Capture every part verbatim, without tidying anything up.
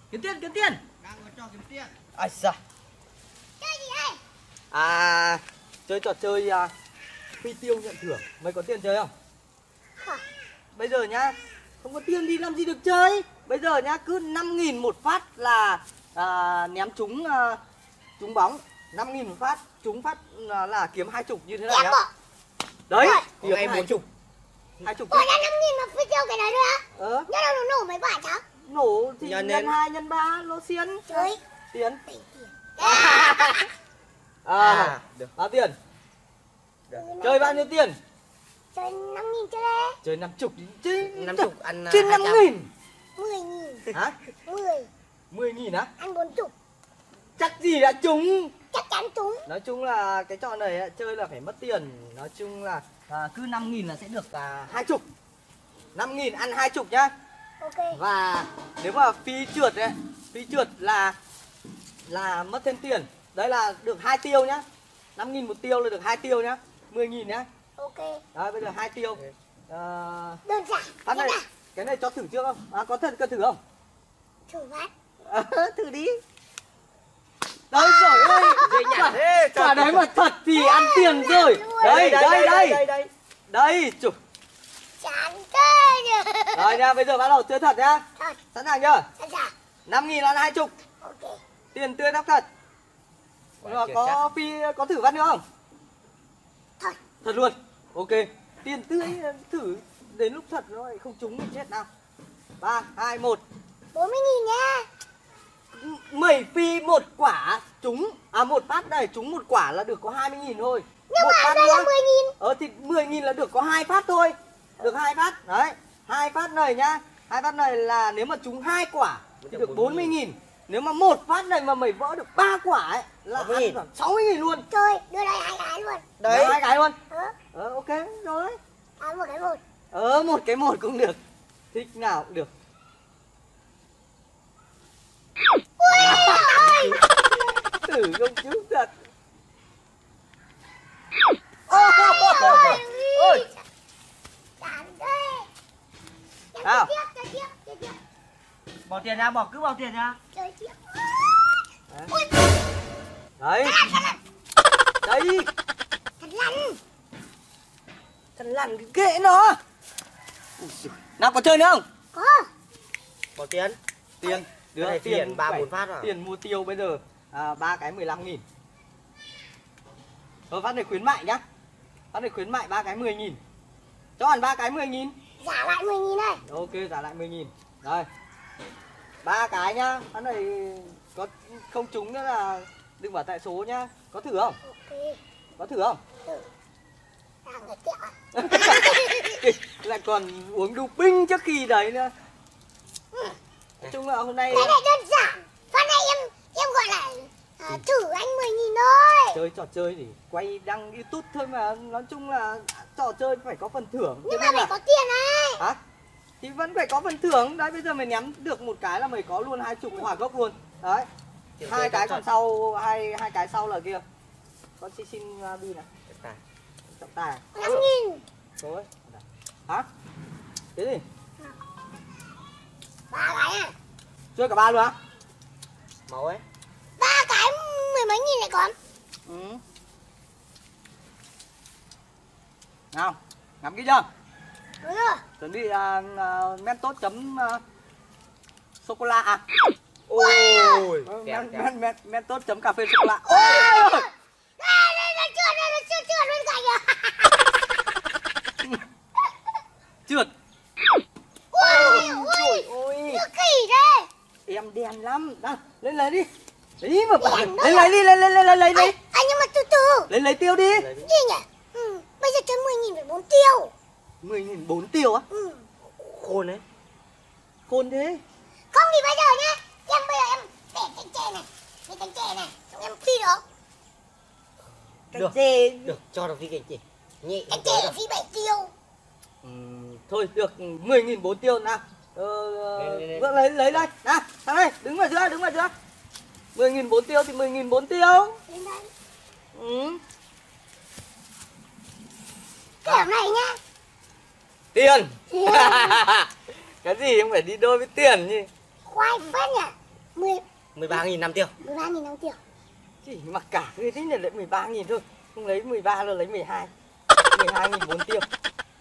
Kiếm tiền, kiếm tiền. Đang có trò kiếm tiền. Ai da. Chơi gì đây? À, chơi trò chơi à, phi tiêu nhận thưởng. Mày có tiền chơi không? Hả? Bây giờ nhá, không có tiền thì làm gì được chơi. Bây giờ nhá, cứ năm nghìn một phát là à, ném trúng à, trúng bóng. Năm nghìn một phát, trúng phát là, là kiếm hai chục như thế này Em nhá. bỏ. Đấy, Ôi, kiếm em hai bốn chục. Hai chục. Ôi, đã năm nghìn mà phi tiêu cái đấy nữa á? Ờ, Nhớ đâu nó nổ mấy quả cháu? nổ thì Nhân nhân lên. hai nhân ba nó xiên. Chơi. Tiền. Tỷ tiền. À, được. bao tiền? Ừ, Chơi bao nhiêu tiền? Chơi năm nghìn chơi đây. Chơi năm chục chứ. Năm chục ăn Trên hai năm trăm. nghìn. Mười nghìn. Hả? Mười. Mười nghìn á? Ăn bốn chục. Chắc gì đã trúng. Chắc chắn trúng. Nói chung là cái trò này ấy, chơi là phải mất tiền. Nói chung là à, cứ năm nghìn là sẽ được à, hai chục. Năm nghìn ăn hai chục nhá. Ok. Và nếu mà phi trượt ấy, phi trượt là là mất thêm tiền. Đấy là được hai tiêu nhá. Năm nghìn một tiêu là được hai tiêu nhá. Mười nghìn nhá. Ok. Đấy bây giờ hai tiêu. Ok. À, Đơn giản. phát này, Thế nào? cái này cho thử trước không? À, có thật cần thử không? Thử phát. À, thử đi. Đấy rồi ơi. Dễ nhặt thế. Quả đấy mà thật thì ăn tiền rồi. Đây đây đây đây đây. Đây chụp. Chán thế nhỉ. Rồi nha, bây giờ bắt đầu chơi thật nhá. Thật. Sẵn sàng chưa? Sẵn sàng. Năm nghìn ăn hai chục. Ok. Tiền tươi đắp thật. Rồi, có phi có thử phát nữa không? Thật. Thật luôn. Ok. Tiền tươi thử đến lúc thật nó lại không trúng thì chết nào. Ba, hai, một. Bốn mươi nghìn nha. Mười phi một quả trúng. À một phát này trúng một quả là được có hai mươi nghìn thôi. Nhưng Một mà phát đây là nữa. mười nghìn. Ờ thì mười nghìn là được có hai phát thôi. Được hai phát. Đấy. Hai phát này nhá. Hai phát này là nếu mà trúng hai quả thì được bốn mươi nghìn. Nếu mà một phát này mà mày vỡ được ba quả ấy là sáu mươi ăn nghìn. khoảng sáu mươi nghìn luôn. Chơi, đưa đây hai cái luôn. Đấy. Hai cái luôn. Ờ, Ờ ok rồi. à, một cái một. Ờ một cái một cũng được. Thích nào cũng được. Ui ơi. Thử không trúng thật. Ôi Ôi. ôi. Chán thế. Chơi Nào. tiếp, chơi tiếp, chơi tiếp. Bỏ tiền ra, bỏ cứ bỏ tiền ra. Chơi tiếp. Đấy. Ui, Đấy. Đấy. thật lăn. Thằng lằn cái kệ nó. Ui giời. Nào có chơi nữa không? Có. Bỏ tiền. Tiền. Cái này tiền ba bốn phát à? Tiền mua tiêu bây giờ à, ba cái mười lăm nghìn. Ờ phát này khuyến mại nhá. Phát này khuyến mại ba cái mười nghìn. Cho hẳn ba cái mười nghìn. Giả lại mười nghìn này. Ok trả lại mười nghìn. Đây. Ba cái nhá. Phát này có không trúng nữa là đừng bảo tại số nhá. Có thử không? Ok. Có thử không? Thử. À, người kẹo à? Lại còn uống doping trước khi đấy nữa. Nói chung là hôm nay Cái này đơn giản. Phát này em em gọi là à, thử anh mười nghìn thôi. chơi trò chơi để quay đăng YouTube thôi mà. Nói chung là trò chơi phải có phần thưởng. Nhưng Thế mà nên phải là... có tiền này. Hả? Thì vẫn phải có phần thưởng. Đấy bây giờ mày ném được một cái là mày có luôn hai chục hỏa gốc luôn. Đấy. Tiền Hai tươi cái thật. còn sau, hai hai cái sau là kia. Con xin xin uh, bi này. Tài. Trọng tài. Năm nghìn. Rồi. Hả? Cái gì? Ba cái à? Chơi cả ba luôn á? Máu ấy. Ba cái mười mấy nghìn lại còn. Ừ. Nào, ngắm kỹ chưa? Đúng rồi. Chuẩn bị uh, uh, Mentos chấm uh, sô cô la à? Ôi. Men, Kẹo, kẹo. men, men, Mentos chấm cà phê sô cô la. Ôi! Đây, đây, nó trượt, đây, nó trượt, trượt bên cạnh à. Trượt. Ui, ui, Ôi. như kỳ thế. Em đen lắm. Nào, lên lấy đi. Đấy mà bảo. Đen đó Lên à? lấy đi, lên lên lên lên lấy đi. Anh, anh nhưng mà từ từ. Lên lấy tiêu đi. Lấy đi. Gì nhỉ? Ừ, bây giờ chơi mười nghìn phải bốn tiêu. mười nghìn bốn tiêu á? Ừ. Khôn đấy. Khôn thế. Không thì bây giờ nhá, em bây giờ em để cánh chè này, để cánh chè này, xong em phi được. Cái Được. chê. Được, cho được phi cái gì? Nhẹ. Cánh chè là phi bảy tiêu. Ừ, thôi được mười nghìn bốn tiêu nào. Ờ, Lên, lên, lên. vâng, lấy lấy đây. Nào, thằng này, đứng vào giữa, đứng vào giữa. mười nghìn bốn tiêu thì mười nghìn bốn tiêu. Đến đây. Ừ. Kiểu này nhá. Tiền. Cái gì cũng phải đi đôi với tiền nhỉ. Khoai phết nhỉ. mười mười ba nghìn năm tiêu. mười ba nghìn năm triệu. Chỉ mà cả cái thích là lấy mười ba nghìn thôi. Không lấy mười ba là lấy mười hai. mười hai nghìn bốn tiêu.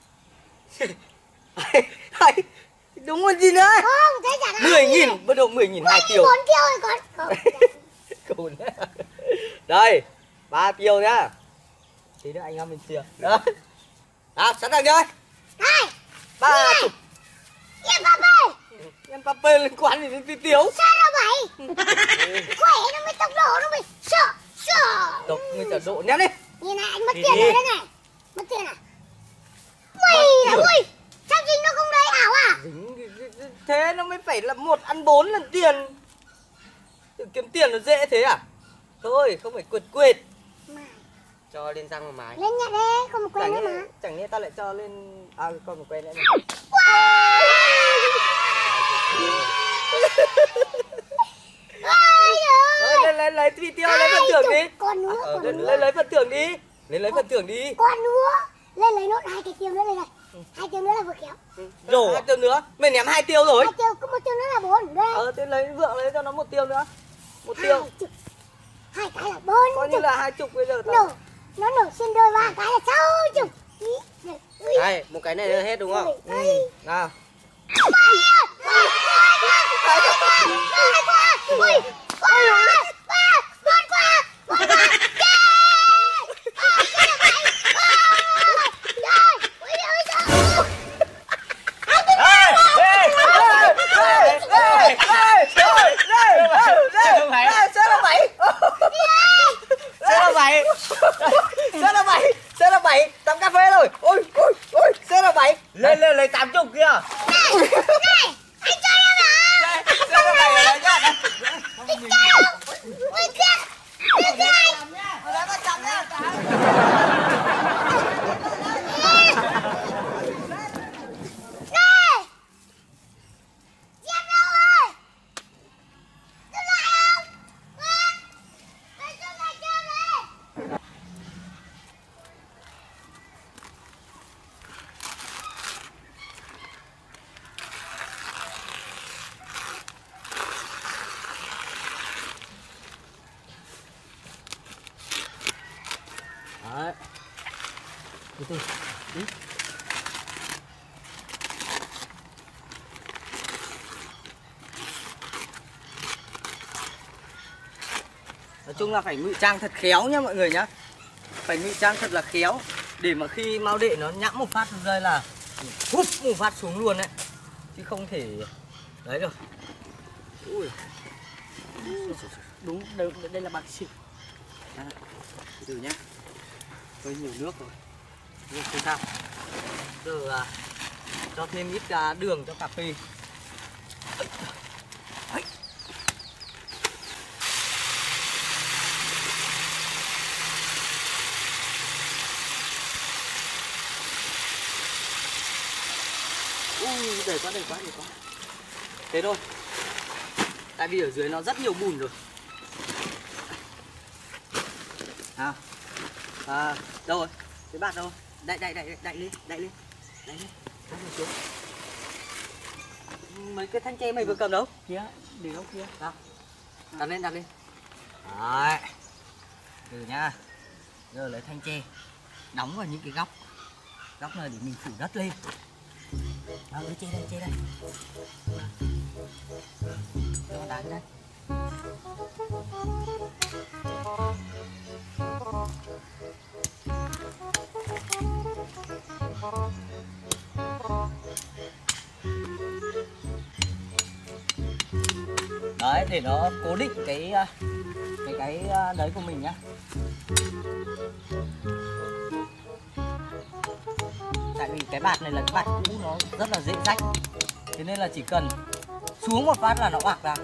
Hay, đúng rồi gì nữa? Không, thế chả là mười nghìn, bắt đầu mười nghìn hai tiêu. bốn tiêu rồi con. Cồn. Đây, ba tiêu nhá. Tí nữa anh em mình chia. Đó. À, sẵn sàng chưa? Đây. Ba chục. Em Pape. Em Pape liên quan gì đến tí tiếu? Sao đâu vậy? Khỏe nó mới tốc độ nó mới sợ sợ. Độc người trả độ nhá đi. Nhìn này anh mất tiền rồi đấy này. Mất tiền à? Ui, ui. Sao dính nó không đấy ảo à? Dính, thế nó mới phải là một ăn bốn lần tiền. Tự kiếm tiền nó dễ thế à? Thôi, không phải quệt quệt. Mà. Cho lên răng mà mái. Lên nhận đi, không một quen Chẳng nữa nhẽ, mà. chẳng nhẽ ta lại cho lên... À, còn một quen nữa này. Thôi, lên lấy lấy video lấy phần thưởng đi. Con nữa, Ờ, con lên, nữa. lên lấy phần thưởng đi. Lên lấy phần thưởng đi. Con nữa. Lên lấy nốt hai cái tiêu nữa lên này. Hai tiêu nữa là vừa khéo. Rổ. Hai tiêu nữa. Mày ném hai tiêu rồi. Hai tiêu, có một tiêu nữa là bốn. Đây. Ờ, thế lấy vượng lấy cho nó một tiêu nữa. Một tiêu. Hai chục. Hai cái là bốn Coi như chục. là hai chục bây giờ. Nổ. Tao... Nó nổ xuyên đôi ba cái là sáu chục. Ý, này, ui. Đây, một cái này là hết đúng không? Ui, ui. Nào. Không phải. Xe là bảy. Xe là bảy. Xe là bảy. Xe là bảy. Tắm cà phê rồi. Ôi, ôi, ôi. Xe là bảy. Lên lên lấy tám chục kia. Này, anh cho em à? Xe là bảy ở đây nhá. Anh cho em. Ui kia. Ui kia. Ở đấy mà chậm nhá. Này. Em đâu rồi? Tôi lại không? Ui. Tôi cho lại chơi này. Đấy. Từ từ. Đi. Nói chung là phải ngụy trang thật khéo nhá mọi người nhá. Phải ngụy trang thật là khéo để mà khi mau đệ nó nhẵm một phát xuống đây là húp một phát xuống luôn đấy. Chứ không thể đấy được. Ui. Đúng, đây, đây là bạc xịt. À, từ từ nhá. Hơi nhiều nước rồi. Nhưng không sao. Giờ à, cho thêm ít à, đường cho cà phê. Đấy. Ui, để quá, để quá, để quá. Thế thôi. Tại vì ở dưới nó rất nhiều bùn rồi. À, à đâu rồi? Cái bát đâu? Đậy, đậy, đậy, đậy lên, đậy lên, đậy lên, đậy lên xuống. Mấy cái thanh tre mày vừa cầm đâu? Kia, để đâu kia? Đâu? Đặt lên, đặt lên. Đấy. Từ nhá. Giờ lấy thanh tre đóng vào những cái góc. Góc này để mình phủ đất lên. Đâu, lấy tre đây, tre đây. Cho đá đây. Đấy, để nó cố định cái cái cái đấy của mình nhá. Tại vì cái bạt này là cái bạt cũ, nó rất là dễ rách. Thế nên là chỉ cần xuống một phát là nó oạc ra.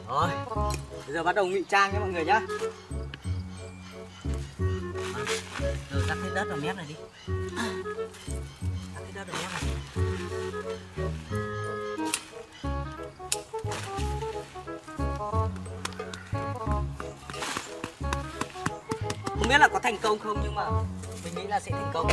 Rồi, bây giờ bắt đầu ngụy trang nhé mọi người nhá. Rồi rắc cái đất vào mép này đi. Rắc cái đất vào mép này. Không biết là có thành công không nhưng mà mình nghĩ là sẽ thành công.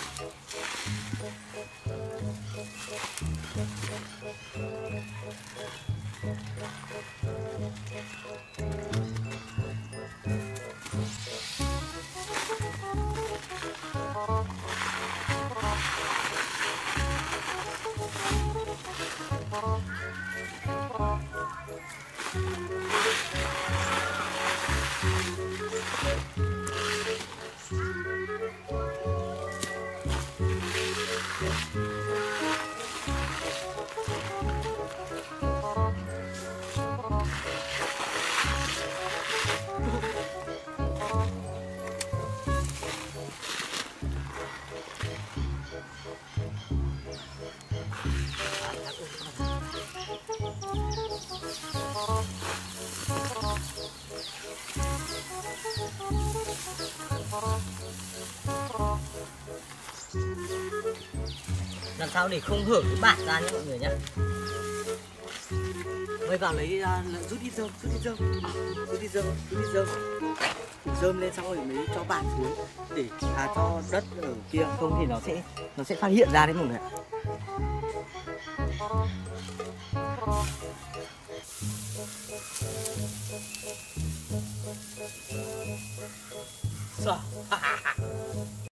Làm sao để không hở cái bạt ra nhé mọi người nhé. Mới vào lấy uh, rút ít rơm, rút ít rơm, rút ít rơm, rút ít rơm, phủ rơm lên xong rồi mới cho bạt xuống để à, cho đất ở kia, không thì nó sẽ nó sẽ phát hiện ra đấy mọi người ạ. Sao?